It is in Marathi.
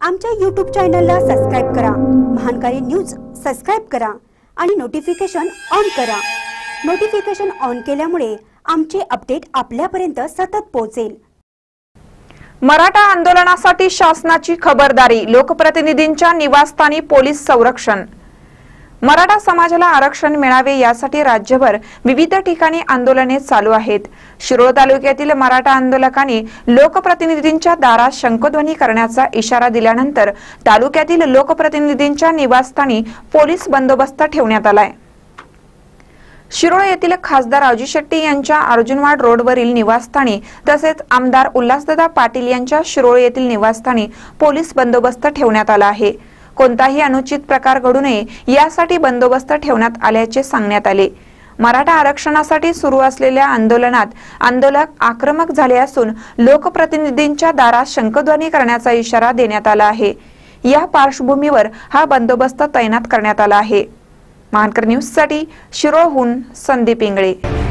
आमच्या YouTube चॅनलला सबस्क्राइब करा, महानकारी न्यूज सबस्क्राइब करा आणि नोटिफिकेशन ऑन करा। नोटिफिकेशन ऑन केल्यामुळे आमचे अपडेट आपल्यापर्यंत सतत पोहोचेल। मराठा आंदोलनासाठी शासनाची खबरदारी, लोकप्रतिनिधींच्या निवासस्थानी पोलीस संरक्षण। मराठा समाजाला आरक्षण मिळावे यासाठी राज्यभर विविध ठिकाणी आंदोलने चालू आहेत। शिरोळ तालुक्यातील मराठा आंदोलकांनी लोकप्रतिनिधींच्या दारात शंखध्वनी करण्याचा इशारा दिल्यानंतर तालुक्यातील लोकप्रतिनिधींच्या निवासस्थानी पोलीस बंदोबस्त ठेवण्यात आलाय। शिरोळ येथील खासदार राजू शेट्टी यांच्या अर्जुनवाड रोडवरील निवासस्थानी तसेच आमदार उल्हासदादा पाटील यांच्या शिरोळ येथील निवासस्थानी पोलीस बंदोबस्त ठेवण्यात आला आहे। कोणताही अनुचित प्रकार घडू नये यासाठी बंदोबस्त ठेवण्यात आल्याचे सांगण्यात आले। मराठा आरक्षणासाठी सुरू असलेल्या आंदोलनात आंदोलक आक्रमक झाले असून लोकप्रतिनिधींच्या दारात शंखध्वनी करण्याचा इशारा देण्यात आला आहे। या पार्श्वभूमीवर हा बंदोबस्त तैनात करण्यात आला आहे। महानकर न्यूज साठी शिरोळहून संदीप इंगळे।